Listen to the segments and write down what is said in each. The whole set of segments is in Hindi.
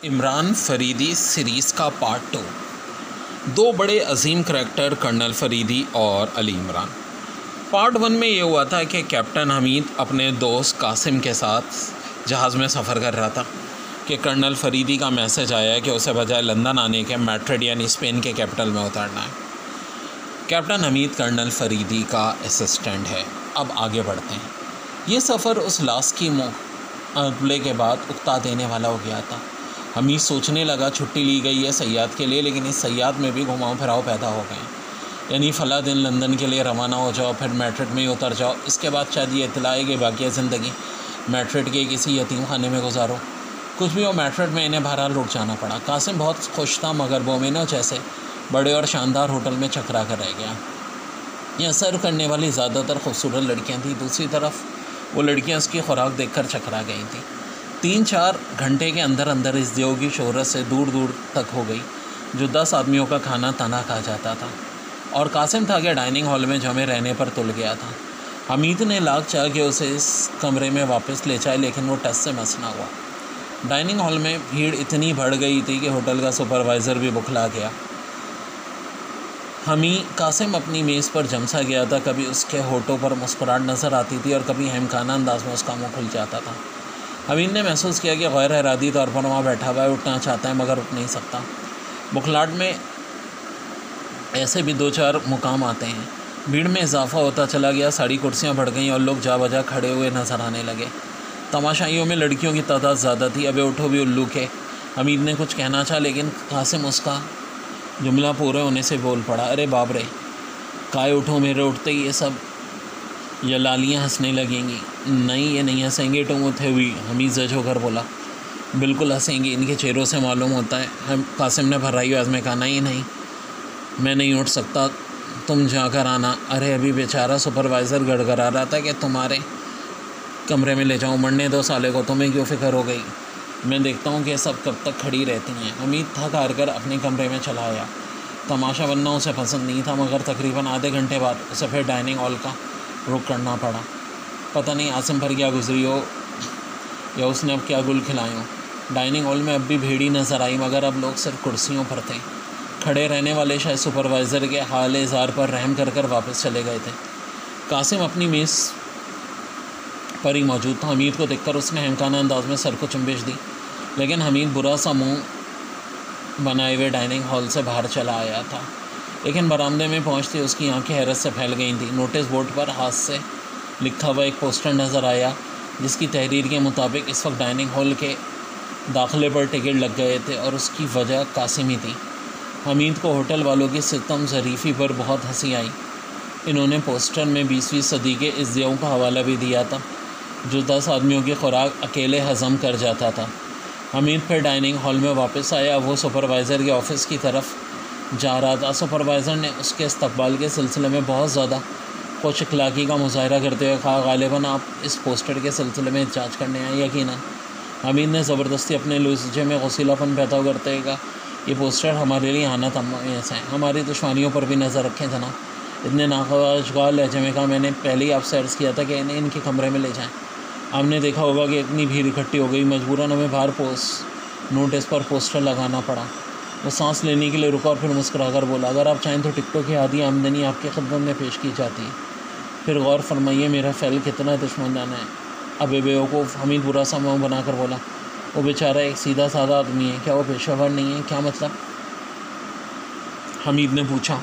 इमरान फरीदी सीरीज़ का पार्ट 2। दो बड़े अजीम करैक्टर कर्नल फरीदी और अली इमरान। पार्ट 1 में ये हुआ था कि कैप्टन हमीद अपने दोस्त कासिम के साथ जहाज़ में सफ़र कर रहा था कि कर्नल फरीदी का मैसेज आया कि उसे बजाय लंदन आने के मैड्रिड यानी स्पेन के कैपिटल में उतरना है। कैप्टन हमीद कर्नल फरीदी का असिस्टेंट है। अब आगे बढ़ते हैं। ये सफ़र उस लाश की मुक़ाबले के बाद उकता देने वाला हो गया था। हमीद सोचने लगा छुट्टी ली गई है सयाहत के लिए, लेकिन इस सयाहत में भी घुमाव फिराव पैदा हो गए। यानी फ़ला दिन लंदन के लिए रवाना हो जाओ, फिर मैड्रिड में ही उतर जाओ। इसके बाद शायद ये इत्तला है कि बाकी ज़िंदगी मैड्रिड के किसी यतीम खाने में गुजारो। कुछ भी हो, मैड्रिड में इन्हें बहरहाल रुक जाना पड़ा। कासिम बहुत खुश था, मगर बोमिनो जैसे बड़े और शानदार होटल में चकरा कर रह गया। यहाँ सर्व करने वाली ज़्यादातर खूबसूरत लड़कियाँ थीं। दूसरी तरफ वो लड़कियाँ उसकी खुराक देखकर चकरा गई थीं। 3-4 घंटे के अंदर अंदर इस देव की शोहरत से दूर दूर तक हो गई, जो 10 आदमियों का खाना तना खा जाता था। और कासिम था कि डाइनिंग हॉल में जमे रहने पर तुल गया था। हमीद ने लाख चाह के उसे इस कमरे में वापस ले जाए, लेकिन वो टस से मस ना हुआ। डाइनिंग हॉल में भीड़ इतनी बढ़ गई थी कि होटल का सुपरवाइज़र भी बुखला गया। कासिम अपनी मेज़ पर जमसा गया था। कभी उसके होठों पर मुस्कुराहट नज़र आती थी और कभी हेमखाना अंदाज में उसका मुँह खुल जाता था। हमीद ने महसूस किया कि गैर इरादी तौर पर वहाँ बैठा हुआ है, उठना चाहता है मगर उठ नहीं सकता। बुखलाहट में ऐसे भी 2-4 मुकाम आते हैं। भीड़ में इजाफा होता चला गया। सारी कुर्सियाँ बढ़ गईं और लोग जा बजा खड़े हुए नजर आने लगे। तमाशाइयों में लड़कियों की तादाद ज़्यादा थी। अबे उठो भी उल्लू के। हमीद ने कुछ कहना चाहा, लेकिन कासिम उसका जुमला पूरे होने से बोल पड़ा। अरे बाप रे, काय उठो, मेरे उठते ही ये सब लालियाँ हंसने लगेंगी। नहीं, ये नहीं हंसेंगे, तुम उठे हुई। हमीद जज होकर बोला। बिल्कुल हंसेंगी, इनके चेहरों से मालूम होता है। कासिम ने भर्राई आवाज़ में कहा, नहीं, मैं नहीं उठ सकता, तुम जाकर आना। अरे अभी बेचारा सुपरवाइज़र गड़गड़ा रहा था कि तुम्हारे कमरे में ले जाऊँ। मरने दो साले को, तुम्हें क्यों फ़िक्र हो गई? मैं देखता हूँ कि सब कब तक खड़ी रहती हैं। हमीद थक हार कर अपने कमरे में चला आया। तमाशा बनना उसे पसंद नहीं था, मगर तकरीबन आधे घंटे बाद उसे फिर डाइनिंग हॉल का रुख करना पड़ा। पता नहीं आसिम पर क्या गुजरी हो या उसने अब क्या गुल खिलाए हो। डाइनिंग हॉल में अब भी भीड़ ही नज़र आई, मगर अब लोग सिर्फ कुर्सियों पर थे। खड़े रहने वाले शायद सुपरवाइज़र के हाल इज़ार पर रहम कर वापस चले गए थे। कासिम अपनी मेज़ पर ही मौजूद था। हमीद को देखकर उसने हेमखाना अंदाज में सर को चुम्बिश दी, लेकिन हमीद बुरा सा मुँह बनाए हुए डाइनिंग हॉल से बाहर चला आया था। लेकिन बरामदे में पहुंचते उसकी आंखें हैरत से फैल गई थीं। नोटिस बोर्ड पर हाथ से लिखा हुआ एक पोस्टर नज़र आया, जिसकी तहरीर के मुताबिक इस वक्त डाइनिंग हॉल के दाखिले पर टिकट लग गए थे और उसकी वजह कासिम ही थी। हमीद को होटल वालों की सितम ज़रीफ़ी पर बहुत हंसी आई। इन्होंने पोस्टर में 20वीं सदी के इस देव का हवाला भी दिया था, जो 10 आदमियों की खुराक अकेले हज़म कर जाता था। हमीद फिर डाइनिंग हॉल में वापस आया। वो सुपरवाइज़र के ऑफ़िस की तरफ जा रहा था। सुपरवाइज़र ने उसके इस्तकबाल के सिलसिले में बहुत ज़्यादा खुश अखलाक़ी का मुज़ाहरा करते हुए कहा, ग़ालिबन आप इस पोस्टर के सिलसिले में जांच करने आए। यकीनन। हमीद ने ज़बरदस्ती अपने लहजे में गसीलापन पैदा करते हुए कहा, ये पोस्टर हमारे लिए आना तमाम है। हमारी दुश्मनियों पर भी नज़र रखें जनाब। इतने नाखवाशगार लहजे में कहा, मैंने पहले ही आपसे अर्ज़ किया था कि इन्हें इनके कमरे में ले जाएँ। आपने देखा होगा कि इतनी भीड़ इकट्ठी हो गई, मजबूरन हमें बाहर नोटिस पर पोस्टर लगाना पड़ा। वो सांस लेने के लिए रुका और फिर मुस्कुराकर बोला, अगर आप चाहें तो टिकटों की आधी आमदनी आपकी खिदमत में पेश की जाती है। फिर गौर फरमाइए मेरा फ़ैल कितना दुश्मनाना है। अब बेवकूफ़। हमीद बुरा सा मुँह बनाकर बोला, वो बेचारा एक सीधा साधा आदमी है, क्या वो पेशेवर नहीं है? क्या मतलब? हमीद ने पूछा।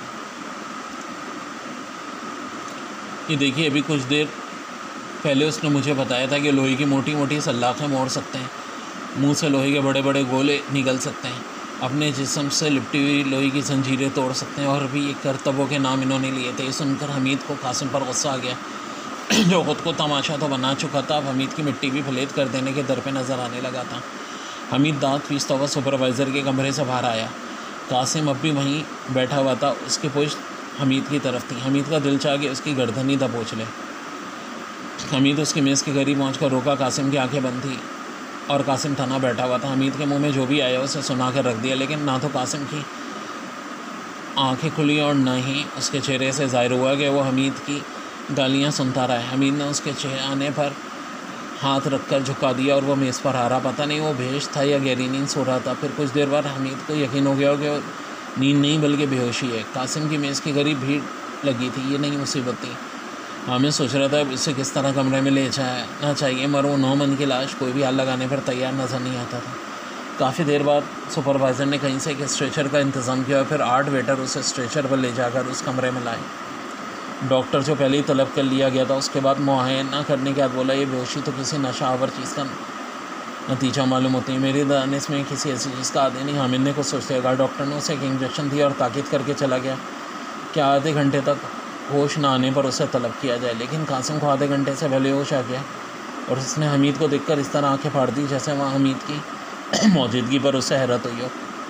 ये देखिए, अभी कुछ देर पहले उसने मुझे बताया था कि लोहे की मोटी मोटी सलाखें मोड़ सकते हैं, मुंह से लोहे के बड़े बड़े गोले निकल सकते हैं, अपने जिस्म से लिपटी हुई लोहे की जंजीरें तोड़ सकते हैं, और भी ये करतबों के नाम इन्होंने लिए थे। ये सुनकर हमीद को कासिम पर गुस्सा आ गया, जो ख़ुद को तमाशा तो बना चुका था, अब हमीद की मिट्टी भी फलेद कर देने के दर पे नज़र आने लगा था। हमीद दांत पीसता हुआ सुपरवाइज़र के कमरे से बाहर आया। कासिम अब भी वहीं बैठा हुआ था। उसकी पुश्त हमीद की तरफ थी। हमीद का दिल चाह के उसकी गर्दन ही दबोच ले। हमीद उसकी मेज़ के करीब पहुंचकर रोका। कासिम की आंखें बंद थी और कासिम तना बैठा हुआ था। हमीद के मुंह में जो भी आया उसे सुना कर रख दिया, लेकिन ना तो कासिम की आंखें खुली और न ही उसके चेहरे से ज़ाहिर हुआ कि वो हमीद की गालियां सुनता रहा है। हमीद ने उसके आने पर हाथ रखकर झुका दिया और वो मेज़ पर आ रहा। पता नहीं वो बेहोश था या गहरी नींद सो रहा था। फिर कुछ देर बाद हमीद को यकीन हो गया कि वो नींद नहीं बल्कि बेहोशी है। कासिम की मेज़ के करीब भीड़ लगी थी। ये नई मुसीबत थी। हामिद सोच रहा था इसे किस तरह कमरे में ले जाना चाहिए, मगर वो 9 मन की लाश कोई भी हाल लगाने पर तैयार नज़र नहीं आता था। काफ़ी देर बाद सुपरवाइज़र ने कहीं से एक स्ट्रेचर का इंतज़ाम किया और फिर 8 वेटर उसे स्ट्रेचर पर ले जाकर उस कमरे में लाए। डॉक्टर जो पहले ही तलब कर लिया गया था उसके बाद मुआयना करने के बाद बोला, ये बेहोशी तो किसी नशा आवर चीज़ का नतीजा मालूम होती है। मेरी दानिश में किसी ऐसी चीज़ का आदि नहीं। हामिद ने कुछ सोचते लगा। डॉक्टर ने उसे एक इंजेक्शन दिया और ताकीद करके चला गया कि आधे घंटे तक होश ना आने पर उसे तलब किया जाए। लेकिन कासिम को आधे घंटे से पहले होश आ गया और उसने हमीद को देखकर इस तरह आंखें फाड़ दी जैसे वहाँ हमीद की मौजूदगी पर उसे हैरत हुई हो।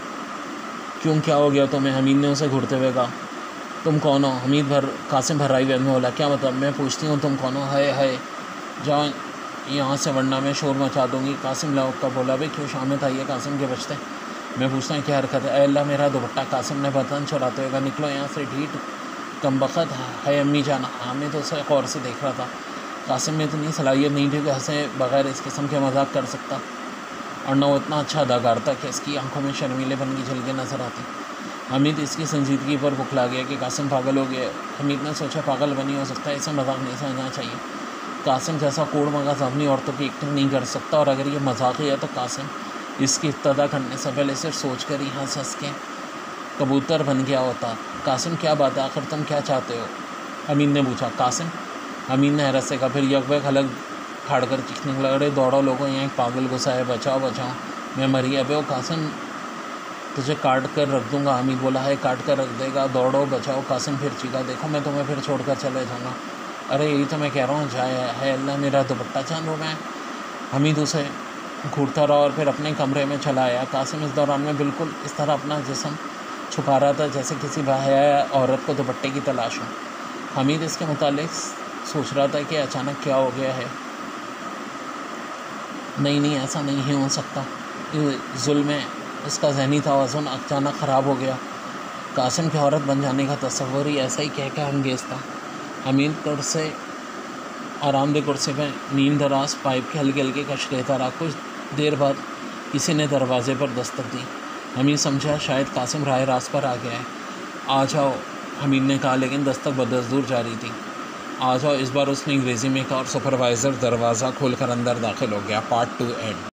क्यों, क्या हो गया तुम्हें? हमीद ने उसे घूरते हुए कहा। तुम कौन हो? कासिम भर्राई वैन में बोला। क्या मतलब? मैं पूछती हूँ तुम कौन हो? है जाओ यहाँ से वरना मैं शोर मचा दूँगी। कासिम लाउक का बोला। भाई क्यों शामित आई है? कासिम के बचते। मैं पूछता हूँ क्या हरकत है? अल्लाह मेरा दुपट्टा। कासिम ने बर्तन चुराते हुए कहा। निकलो यहाँ से ढीठ कमबख्त है अम्मी जान। हामिद तो उसे गौर से देख रहा था। कासिम में इतनी सलाहियत नहीं थी कि हंसे बगैर इस किस्म के मजाक कर सकता, और न वो इतना अच्छा अदाकार था कि इसकी आंखों में शर्मीलेपन की झलकें नजर आती। हमीद इसकी संजीदगी पर बुखला गया कि कासिम पागल हो गया। हमीद ने सोचा पागल बनी हो सकता है, इसे मजाक नहीं समझना चाहिए। कासिम जैसा कूड़ मगज़ अपनी औरतों की एक्टिंग नहीं कर सकता, और अगर ये मजाक है तो कासिम इसकी इब्तदा करने से पहले सिर्फ सोच कर ही हंस के कबूतर बन गया होता। कासिम क्या बात है, आखिर तुम क्या चाहते हो? हमीद ने पूछा। कासिम, हमीद ने हैरत से कहा। फिर यकबैक हलक फाड़कर चीखने लगा। रहे दौड़ो लोगों, यहाँ एक पागल घुसा है, बचाओ बचाओ, मैं मरी। अबे ओ कासिम, तुझे काट कर रख दूँगा। हमीद बोला। है काट कर रख देगा? दौड़ो बचाओ। कासिम फिर चीखा। देखो मैं तुम्हें फिर छोड़ कर चले जाऊँगा। अरे यही तो मैं कह रहा हूँ, जाए है अल्लाह मेरा दुपट्टा चांद हो मैं। हमीद उसे घूरता रहा और फिर अपने कमरे में चला आया। कासिम इस दौरान में बिल्कुल इस तरह अपना जिस्म छुपा रहा था जैसे किसी बाहया औरत को दुपट्टे की तलाश हो। हमीद इसके मुतालिक सोच रहा था कि अचानक क्या हो गया है। नहीं ऐसा नहीं हो सकता। ये जुल्म है। उसका जहनी तवाज़ुन अचानक ख़राब हो गया। कासिम की औरत बन जाने का तस्वर ही ऐसा ही कह अंगेज़ था। हमीद कर से आरामदेह कुर्सी पर नींद दराज पाइप के हल्के हल्के कश लेता रहा। कुछ देर बाद किसी ने दरवाजे पर दस्तक दी। हमीद समझा शायद कासिम राह रास्त पर आ गया है। आ जाओ, हमीद ने कहा, लेकिन दस्तक बदस्तूर जारी थी। आ जाओ, इस बार उसने अंग्रेज़ी में कहा और सुपरवाइज़र दरवाज़ा खोलकर अंदर दाखिल हो गया। Part 2 and.